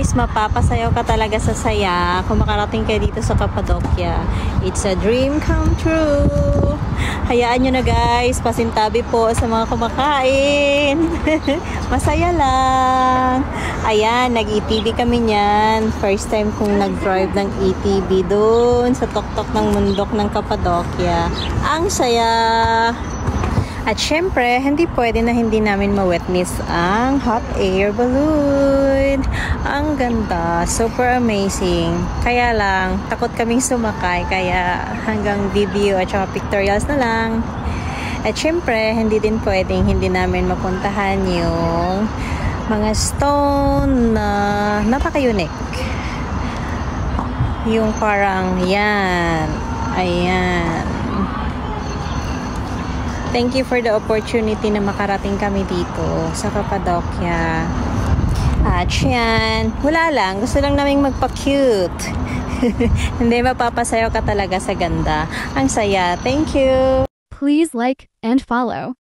guys, mapapasayaw ka talaga sa saya kung makarating kayo dito sa Cappadocia. It's a dream come true. Hayaan nyo na guys, pasintabi po sa mga kumakain. Masaya lang. Ayan, nag-ATV kami niyan. First time kong nag-drive ng ATV doon sa tuktok ng mundok ng Cappadocia. Ang saya. At syempre, hindi pwede na hindi namin ma-witness ang hot air balloon. Ang ganda. Super amazing. Kaya lang, takot kaming sumakay. Kaya hanggang video at saka pictorials na lang. At syempre, hindi din pwedeng hindi namin mapuntahan yung mga stone na napaka-unique. Yung parang yan. Ayan. Thank you for the opportunity na makarating kami dito sa Cappadocia. At yan, wala lang. Gusto lang naming magpa-cute. Hindi, mapapasayaw ka talaga sa ganda. Ang saya. Thank you. Please like and follow.